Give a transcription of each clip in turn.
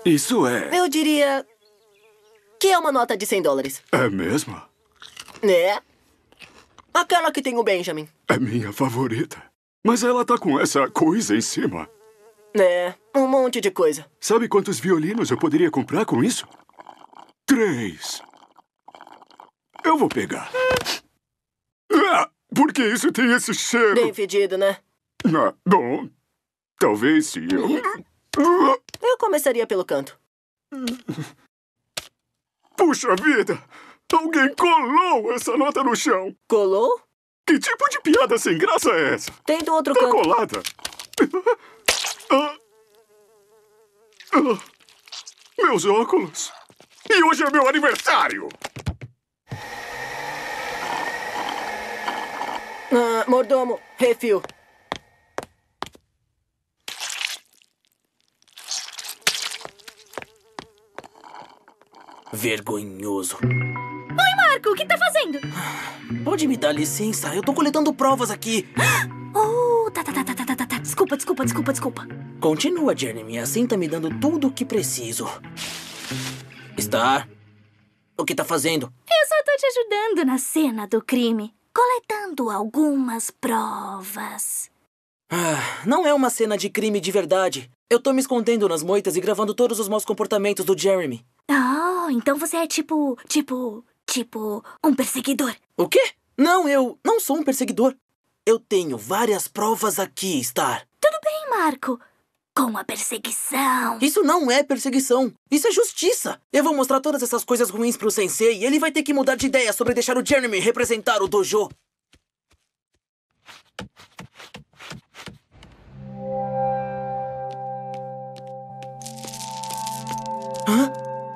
Isso é... Eu diria que é uma nota de $100. É mesmo? É. Aquela que tem o Benjamin. É minha favorita. Mas ela tá com essa coisa em cima. É, um monte de coisa. Sabe quantos violinos eu poderia comprar com isso? 3. Eu vou pegar. Ah, por que isso tem esse cheiro? Bem fedido, né? Ah, bom, talvez se eu... Eu começaria pelo canto. Puxa vida! Alguém colou essa nota no chão! Colou? Que tipo de piada sem graça é essa? Tem do outro Tá canto. colada! Meus óculos! E hoje é meu aniversário! Mordomo, refil. Vergonhoso. Oi, Marco, o que tá fazendo? Pode me dar licença? Eu tô coletando provas aqui. Oh, tá. Desculpa. Continua, Jeremy. Assim tá me dando tudo o que preciso. Star, o que tá fazendo? Eu só tô te ajudando na cena do crime. Coletando algumas provas. Não é uma cena de crime de verdade. Eu tô me escondendo nas moitas e gravando todos os maus comportamentos do Jeremy. Oh, então você é tipo, um perseguidor. O quê? Não, eu não sou um perseguidor. Eu tenho várias provas aqui, Star. Tudo bem, Marco. Com a perseguição. Isso não é perseguição. Isso é justiça. Eu vou mostrar todas essas coisas ruins pro Sensei e ele vai ter que mudar de ideia sobre deixar o Jeremy representar o dojo. Hã?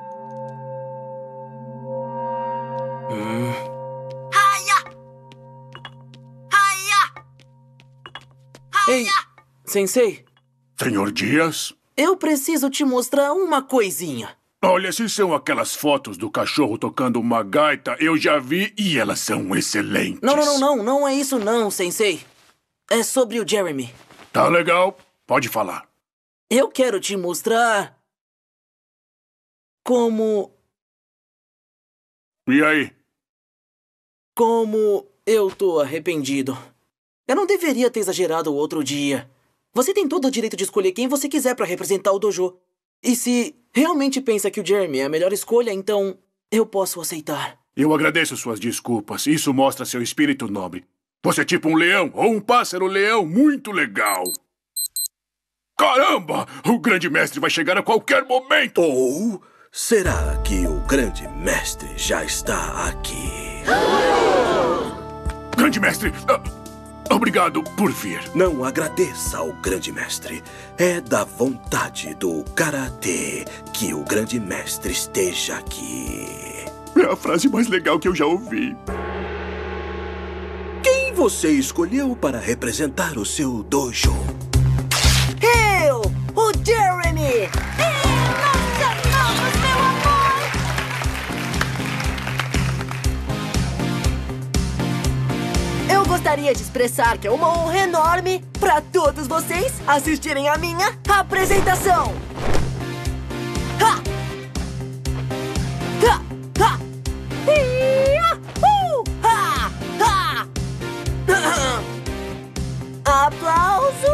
Ei, Sensei. Senhor Dias? Eu preciso te mostrar uma coisinha. Olha, se são aquelas fotos do cachorro tocando uma gaita, eu já vi e elas são excelentes. Não é isso não, Sensei. É sobre o Jeremy. Tá legal, pode falar. Eu quero te mostrar... como E aí? eu tô arrependido. Eu não deveria ter exagerado o outro dia. Você tem todo o direito de escolher quem você quiser pra representar o dojo. E se realmente pensa que o Jeremy é a melhor escolha, então eu posso aceitar. Eu agradeço suas desculpas. Isso mostra seu espírito nobre. Você é tipo um leão ou um pássaro-leão muito legal. Caramba! O grande mestre vai chegar a qualquer momento! Ou será que o grande mestre já está aqui? Grande mestre, obrigado por vir. Não agradeça ao grande mestre. É da vontade do karatê que o grande mestre esteja aqui. É a frase mais legal que eu já ouvi. Quem você escolheu para representar o seu dojo? Eu, o Jeremy! Nós amamos, meu amor! Eu gostaria de expressar que é uma honra enorme para todos vocês assistirem a minha apresentação. Ha! Ha! Ha! Ia-hu! Ha! Ha! Aplauso.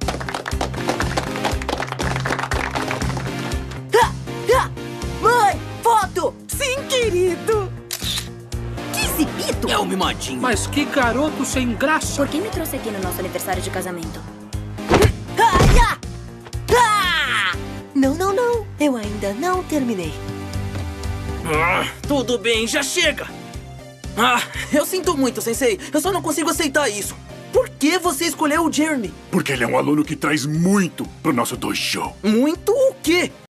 Ha! Ha! Mãe, foto! Sim, querido! Que exibido! É um mimadinho. Mas que garoto sem graça! Por que me trouxe aqui no nosso aniversário de casamento? Ah! Ah! Não. Eu ainda não terminei. Tudo bem, já chega! Eu sinto muito, Sensei. Eu só não consigo aceitar isso. Por que você escolheu o Jeremy? Porque ele é um aluno que traz muito pro nosso dojo. Muito o quê?